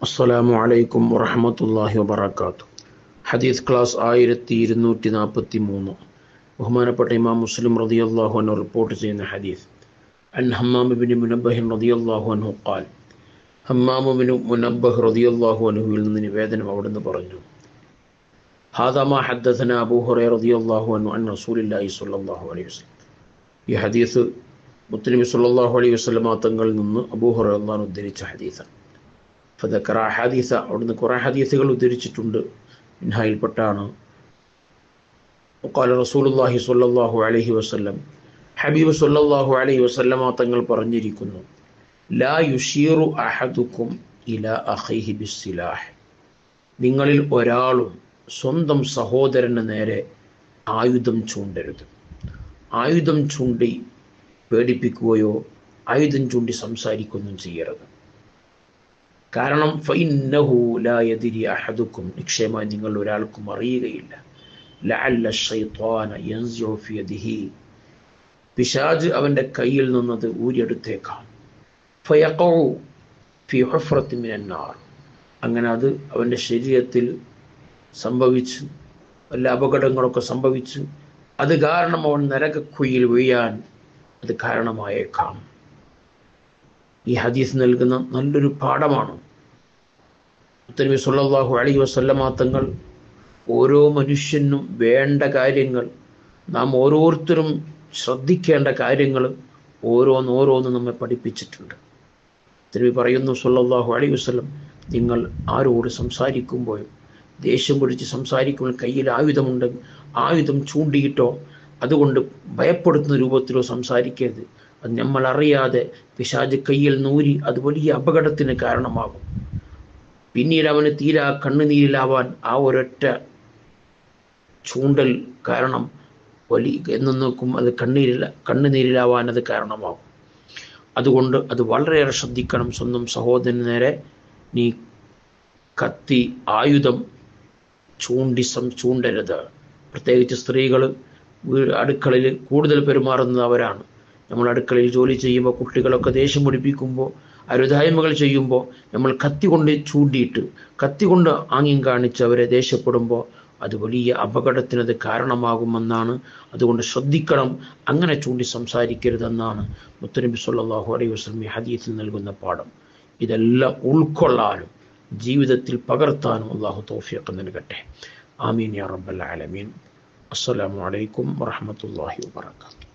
അസ്സലാമു അലൈക്കും വറഹ്മത്തുള്ളാഹി വബറകാതുഹു. ഹദീസ് ക്ലാസ് 1243. ബഹുമാനപ്പെട്ട ഇമാം മുസ്ലിം റളിയല്ലാഹു അൻഹു റിപ്പോർട്ട് ചെയ്യുന്ന ഹദീസ്. അൻ ഹമ്മാം ഇബ്നു മുനബ്ബഹ് റളിയല്ലാഹു അൻഹു ഖാൽ, ഹമ്മാം ഇബ്നു മുനബ്ബഹ് റളിയല്ലാഹു അൻഹുവിൽ നിന്ന് നിവേദനം അവിടുന്ന് പറഞ്ഞു, ഹാദാ മാ ഹദ്ദസനാ അബൂ ഹുറൈറ റളിയല്ലാഹു അൻഹു അൻ റസൂലില്ലാഹി സ്വല്ലല്ലാഹു അലൈഹി വസല്ലം. ഈ ഹദീസ് മുത്തനബി സ്വല്ലല്ലാഹു അലൈഹി വസല്ലം തങ്ങളിൽ നിന്ന് അബൂ ഹുറൈറ റളിയല്ലാഹു അൻഹു ഉദ്ധരിച്ച ഹദീസാണ്. ഫദക്കറ ഹദീസ, അവിടുന്ന് കുറേ ഹദീസുകൾ ഉദ്ധരിച്ചിട്ടുണ്ട്. മിൻഹായിൽപ്പെട്ടാണ് ഖാല റസൂലുള്ളാഹി സ്വല്ലല്ലാഹു അലൈഹി വസല്ലം, ഹബീബ് സ്വല്ലല്ലാഹു അലൈഹി വസല്ലം തങ്ങൾ പറഞ്ഞിരിക്കുന്നു, ലാ യുഷീറു അഹദുക്കും ഇലാ അഖീഹി ബിസ്സിലാഹ്. നിങ്ങളിൽ ഒരാളും സ്വന്തം സഹോദരന് നേരെ ആയുധം ചൂണ്ടരുത്. ആയുധം ചൂണ്ടി പേടിപ്പിക്കുകയോ ആയുധം ചൂണ്ടി സംസാരിക്കുകയൊന്നും ചെയ്യരുത്. കാരണം ഫഇന്നഹു ലാ യദ്രി അഹദുക്കും, നിശ്ചയമായി നിങ്ങൾ ഒരാൾക്കും അറിയുകയില്ല, ലഅല്ല ശൈത്വാന യൻസിഉ ഫി യദിഹി, പിശാച് അവൻ്റെ കയ്യിൽ നിന്നത് ഊരിയെടുത്തേക്കാം, ഫയഖഉ ഫി ഹുഫ്റത്തിൻ മിനൻ നാർ, അങ്ങനെ അത് അവൻ്റെ ശരീരത്തിൽ സംഭവിച്ച് വല്ല അപകടങ്ങളൊക്കെ സംഭവിച്ച് അത് കാരണം അവൻ നരകക്കുഴിയിൽ വീഴാൻ അത് കാരണമായേക്കാം. ഈ ഹദീസ് നൽകുന്ന നല്ലൊരു പാഠമാണ്. മുത്തനബി സ്വല്ലല്ലാഹു അലൈഹി വസല്ലം തങ്ങൾ ഓരോ മനുഷ്യനും വേണ്ട കാര്യങ്ങൾ, നാം ഓരോരുത്തരും ശ്രദ്ധിക്കേണ്ട കാര്യങ്ങൾ ഓരോന്നോരോന്ന് നമ്മെ പഠിപ്പിച്ചിട്ടുണ്ട്. മുത്തനബി പറയുന്നു സ്വല്ലല്ലാഹു അലൈഹി വസല്ലം, നിങ്ങൾ ആരോട് സംസാരിക്കുമ്പോഴും ദേഷ്യം പിടിച്ച് സംസാരിക്കുമ്പോൾ കയ്യിൽ ആയുധമുണ്ടെങ്കിൽ ആയുധം ചൂണ്ടിയിട്ടോ അതുകൊണ്ട് ഭയപ്പെടുത്തുന്ന രൂപത്തിലോ സംസാരിക്കരുത്. അത് നമ്മൾ അറിയാതെ പിശാച് കയ്യിൽ നൂരി അത് വലിയ അപകടത്തിന് കാരണമാകും. പിന്നീട് അവന് തീരാ കണ്ണുനീരിലാവാൻ ആ ഒരൊറ്റ ചൂണ്ടൽ കാരണം എന്ന് നോക്കും അത് കണ്ണുനീരിലാവാൻ അത് കാരണമാകും. അതുകൊണ്ട് അത് വളരെയേറെ ശ്രദ്ധിക്കണം. സ്വന്തം സഹോദരന് നേരെ നീ കത്തി ആയുധം ചൂണ്ടരുത്. പ്രത്യേകിച്ച് സ്ത്രീകൾ അടുക്കളയിൽ കൂടുതൽ പെരുമാറുന്നത് അവരാണ്. നമ്മൾ അടുക്കളയിൽ ജോലി ചെയ്യുമ്പോൾ കുട്ടികളൊക്കെ ദേഷ്യം പിടിപ്പിക്കുമ്പോൾ അരുതായ്മകൾ ചെയ്യുമ്പോൾ നമ്മൾ കത്തി കൊണ്ട് ചൂണ്ടിയിട്ട് കത്തി കൊണ്ട് ആംഗ്യം കാണിച്ച് അവരെ ദേഷ്യപ്പെടുമ്പോൾ അത് വലിയ അപകടത്തിനത് കാരണമാകുമെന്നാണ്. അതുകൊണ്ട് ശ്രദ്ധിക്കണം, അങ്ങനെ ചൂണ്ടി സംസാരിക്കരുതെന്നാണ് മുത്തനബി സ്വല്ലല്ലാഹു അലൈഹി വസല്ലം ഈ ഹദീസിൽ നൽകുന്ന പാഠം. ഇതെല്ലാം ഉൾക്കൊള്ളാനും ജീവിതത്തിൽ പകർത്താനും അല്ലാഹു തൗഫീഖ് നൽകട്ടെ. ആമീൻ യാ റബ്ബൽ ആലമീൻ. അസ്സലാമു അലൈക്കും വറഹ്മത്തുള്ളാഹി വബറകാതുഹു.